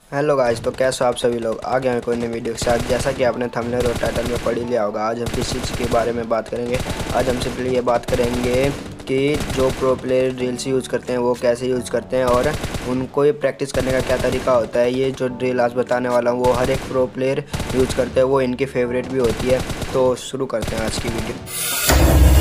Hello guys, तो कैसे हो आप सभी लोग। आ गए हैं कोई नई वीडियो के साथ। जैसा कि आपने थंबनेल और टाइटल में पढ़ ही लिया होगा, आज हम किस चीज़ के बारे में बात करेंगे। आज हम सिंपली ये बात करेंगे कि जो प्रो प्लेयर ड्रिल्स यूज़ करते हैं वो कैसे यूज़ करते हैं और उनको ये प्रैक्टिस करने का क्या तरीका होता है। ये जो ड्रिल आज बताने वाला हूँ वो हर एक प्रो प्लेयर यूज़ करते हैं, वो इनकी फेवरेट भी होती है। तो शुरू करते हैं आज की वीडियो।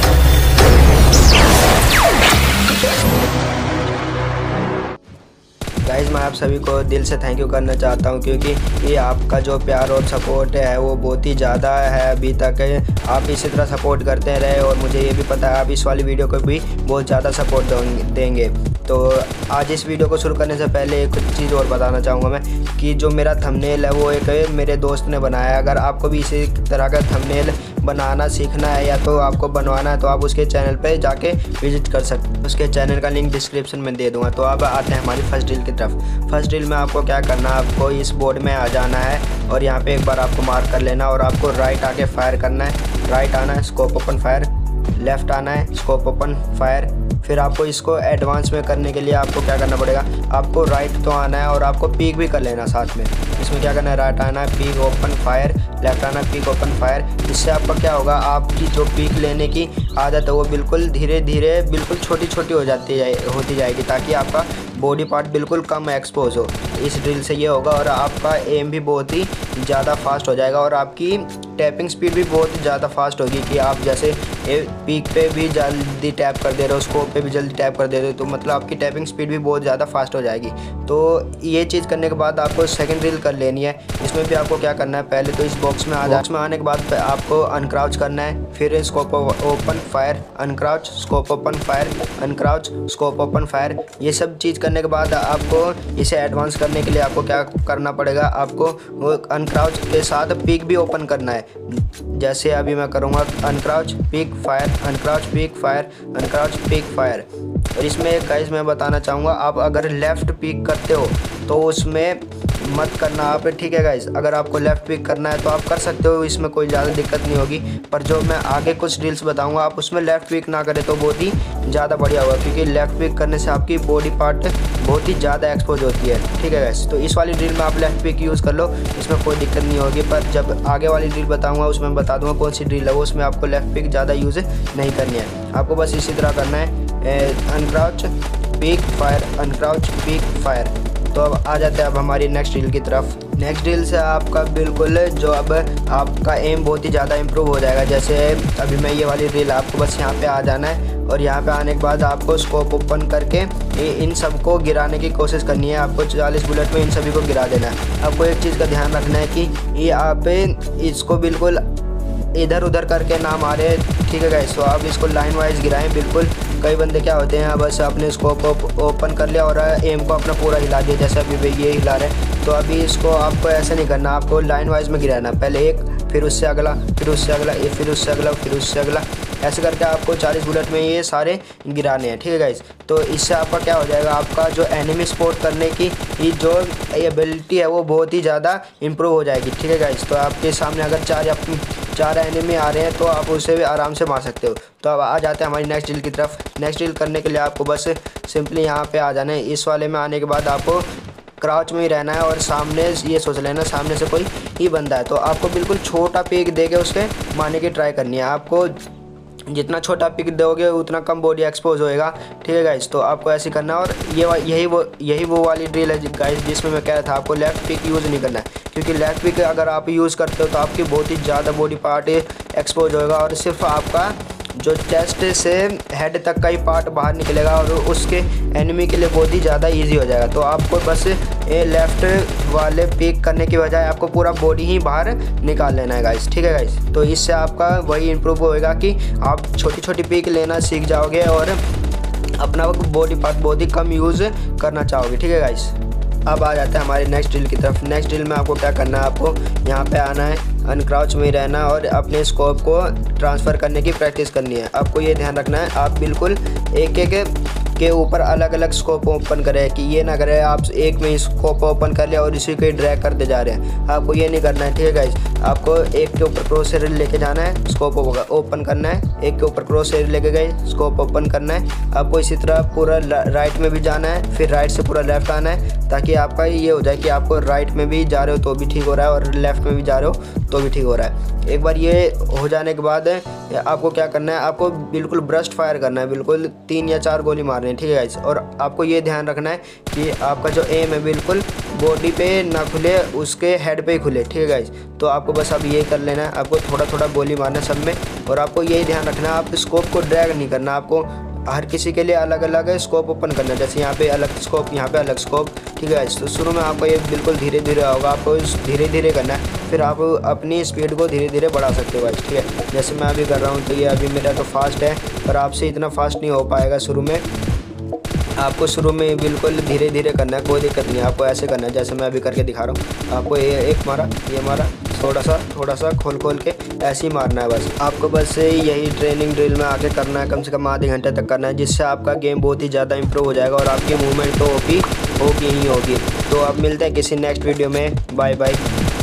गाइज़, मैं आप सभी को दिल से थैंक यू करना चाहता हूं, क्योंकि ये आपका जो प्यार और सपोर्ट है वो बहुत ही ज़्यादा है। अभी तक आप इसी तरह सपोर्ट करते रहे और मुझे ये भी पता है आप इस वाली वीडियो को भी बहुत ज़्यादा सपोर्ट देंगे। तो आज इस वीडियो को शुरू करने से पहले एक चीज़ और बताना चाहूँगा मैं कि जो मेरा थंबनेल है वो एक मेरे दोस्त ने बनाया है। अगर आपको भी इसी तरह का थंबनेल बनाना सीखना है या तो आपको बनवाना है तो आप उसके चैनल पे जाके विजिट कर सकते हैं। उसके चैनल का लिंक डिस्क्रिप्शन में दे दूँगा। तो अब आते हैं हमारी फर्स्ट ड्रिल की तरफ। फर्स्ट ड्रिल में आपको क्या करना है, आपको इस बोर्ड में आ जाना है और यहाँ पे एक बार आपको मार्क कर लेना और आपको राइट आके फायर करना है। राइट आना है, स्कोप ओपन फायर। लेफ़्ट आना है, स्कोप ओपन फायर। फिर आपको इसको एडवांस में करने के लिए आपको क्या करना पड़ेगा, आपको राइट तो आना है और आपको पीक भी कर लेना साथ में। इसमें क्या करना है, राइट आना है, पीक ओपन फायर। लेफ्ट आना, पीक ओपन फायर। इससे आपका क्या होगा, आपकी जो पीक लेने की आदत है वो बिल्कुल धीरे धीरे बिल्कुल छोटी छोटी होती जाएगी, ताकि आपका बॉडी पार्ट बिल्कुल कम एक्सपोज हो। इस ड्रिल से ये होगा और आपका एम भी बहुत ही ज़्यादा फास्ट हो जाएगा और आपकी टैपिंग स्पीड भी बहुत ज़्यादा फास्ट होगी कि आप जैसे पीक पे भी जल्दी टैप कर दे रहे हो, स्कोप पे भी जल्दी टैप कर दे रहे हो, तो मतलब आपकी टैपिंग स्पीड भी बहुत ज़्यादा फास्ट हो जाएगी। तो ये चीज़ करने के बाद आपको सेकंड ड्रिल कर लेनी है। इसमें भी आपको क्या करना है, पहले तो इस बॉक्स में आने के बाद आपको अनक्राउच करना है। फिर scope open fire, uncrouch, scope open fire, uncrouch, scope open fire. ये सब चीज़ करने के बाद आपको इसे एडवांस करने के लिए आपको क्या करना पड़ेगा, आपको अनक्राउच के साथ पीक भी ओपन करना है। जैसे अभी मैं करूँगा uncrouch peek fire, uncrouch peek fire, uncrouch peek fire. और इसमें गाइस मैं बताना चाहूँगा, आप अगर लेफ़्ट पीक करते हो तो उसमें मत करना आप, ठीक है गाइस। अगर आपको लेफ़्ट पिक करना है तो आप कर सकते हो, इसमें कोई ज़्यादा दिक्कत नहीं होगी। पर जो मैं आगे कुछ ड्रिल्स बताऊंगा आप उसमें लेफ़्ट पिक ना करें तो बहुत ही ज़्यादा बढ़िया होगा, क्योंकि लेफ़्ट पिक करने से आपकी बॉडी पार्ट बहुत ही ज़्यादा एक्सपोज होती है, ठीक है गाइस। तो इस वाली ड्रिल में आप लेफ़्ट पिक यूज़ कर लो, इसमें कोई दिक्कत नहीं होगी। पर जब आगे वाली ड्रिल बताऊँगा उसमें बता दूँगा कौन सी ड्रिल है, वो उसमें आपको लेफ़्ट पिक ज़्यादा यूज़ नहीं करनी है। आपको बस इसी तरह करना है, uncrouch peek fire, uncrouch peek fire. तो अब आ जाते हैं अब हमारी नेक्स्ट ड्रिल की तरफ। नेक्स्ट ड्रिल से आपका बिल्कुल जो अब आपका एम बहुत ही ज़्यादा इम्प्रूव हो जाएगा। जैसे अभी मैं ये वाली ड्रिल, आपको बस यहाँ पे आ जाना है और यहाँ पे आने के बाद आपको स्कोप ओपन करके इन सबको गिराने की कोशिश करनी है। आपको 40 बुलेट में इन सभी को गिरा देना है। आपको एक चीज़ का ध्यान रखना है कि ये आप इसको बिल्कुल इधर उधर करके ना मारे, ठीक है गाइस। तो आप इसको लाइन वाइज गिराएं बिल्कुल। कई बंदे क्या होते हैं, बस अपने स्कोप ओपन कर लिया और एम को अपना पूरा हिला दिया, जैसे अभी ये हिला रहे हैं। तो अभी इसको आपको ऐसे नहीं करना, आपको लाइन वाइज में गिराना। पहले एक, फिर उससे अगला, फिर उससे अगला, फिर उससे अगला, फिर उससे अगला, ऐसे करके आपको 40 बुलेट में ये सारे गिराने हैं, ठीक है गाइस। तो इससे आपका क्या हो जाएगा, आपका जो एनिमी स्पॉट करने की जो एबिलिटी है वो बहुत ही ज़्यादा इम्प्रूव हो जाएगी, ठीक है गाइस। तो आपके सामने अगर चार एनिमी आ रहे हैं तो आप उसे भी आराम से मार सकते हो। तो अब आ जाते हैं हमारी नेक्स्ट ड्रिल की तरफ। नेक्स्ट ड्रिल करने के लिए आपको बस सिंपली यहाँ पे आ जाना है। इस वाले में आने के बाद आपको क्राउच में ही रहना है और सामने ये सोच लेना सामने से कोई ही बंदा है, तो आपको बिल्कुल छोटा पिक दे के उसके मारने की ट्राई करनी है। आपको जितना छोटा पिक दोगे उतना कम बॉडी एक्सपोज होएगा, ठीक है गाइस। तो आपको ऐसे करना है और यही वो वाली ड्रिल है गाइस जिसमें मैं कह रहा था आपको लेफ़्ट पिक यूज़ नहीं करना है, क्योंकि लेफ़्ट पिक अगर आप यूज़ करते हो तो आपकी बहुत ही ज़्यादा बॉडी पार्ट एक्सपोज होएगा और सिर्फ आपका जो चेस्ट से हेड तक का ही पार्ट बाहर निकलेगा और उसके एनिमी के लिए बहुत ही ज़्यादा इजी हो जाएगा। तो आपको बस ये लेफ़्ट वाले पिक करने की बजाय आपको पूरा बॉडी ही बाहर निकाल लेना है गाइस, ठीक है गाइस। तो इससे आपका वही इम्प्रूव होएगा कि आप छोटी छोटी पिक लेना सीख जाओगे और अपना बॉडी पार्ट बहुत ही कम यूज़ करना चाहोगे, ठीक है गाइस। अब आ जाता है हमारी नेक्स्ट ड्रिल की तरफ। नेक्स्ट ड्रिल में आपको क्या करना है, आपको यहाँ पे आना है, अनक्राउच में ही रहना और अपने स्कोप को ट्रांसफ़र करने की प्रैक्टिस करनी है। आपको ये ध्यान रखना है, आप बिल्कुल एक एक के ऊपर अलग अलग स्कोप ओपन करें, कि ये ना करें आप एक में ही स्कोप ओपन कर लिया और इसी को ड्रैग करते जा रहे हैं। आपको ये नहीं करना है, ठीक है गाइस। आपको एक के ऊपर क्रॉस हेयर लेके जाना है, स्कोप ओपन करना है, एक के ऊपर क्रॉस हेयर लेके गए, स्कोप ओपन करना है। आपको इसी तरह पूरा राइट में भी जाना है, फिर राइट से पूरा लेफ्ट आना है, ताकि आपका ये हो जाए कि आपको राइट में भी जा रहे हो तो भी ठीक हो रहा है और लेफ्ट में भी जा रहे हो तो भी ठीक हो रहा है। एक बार ये हो जाने के बाद आपको क्या करना है, आपको बिल्कुल ब्रस्ट फायर करना है, बिल्कुल 3 या 4 गोली मारनी है, ठीक है गाइस। और आपको ये ध्यान रखना है कि आपका जो एम है बिल्कुल बॉडी पे ना खुले, उसके हेड पे ही खुले, ठीक है गाइस। तो आपको बस अब ये कर लेना है, आपको थोड़ा थोड़ा गोली मारना है सब में। और आपको यही ध्यान रखना है, आप स्कोप को ड्रैग नहीं करना, आपको हर किसी के लिए अलग अलग स्कोप ओपन करना है। जैसे यहाँ पे अलग स्कोप, यहाँ पे अलग स्कोप, ठीक है। तो शुरू में आपको ये बिल्कुल धीरे धीरे होगा, आपको धीरे धीरे करना है, फिर आप अपनी स्पीड को धीरे धीरे बढ़ा सकते हो, ठीक है। जैसे मैं अभी कर रहा हूँ, तो ये अभी मेरा तो फास्ट है, पर आपसे इतना फास्ट नहीं हो पाएगा शुरू में। आपको शुरू में बिल्कुल धीरे धीरे करना है, कोई दिक्कत नहीं है। आपको ऐसे करना है जैसे मैं अभी करके दिखा रहा हूँ। आपको ये एक मारा, ये मारा, थोड़ा सा खोल के ऐसे ही मारना है बस। आपको बस यही ट्रेनिंग ड्रिल में आके करना है, कम से कम आधे घंटे तक करना है, जिससे आपका गेम बहुत ही ज़्यादा इंप्रूव हो जाएगा और आपकी मूवमेंट तो होगी ही होगी। तो अब मिलते हैं किसी नेक्स्ट वीडियो में। Bye bye.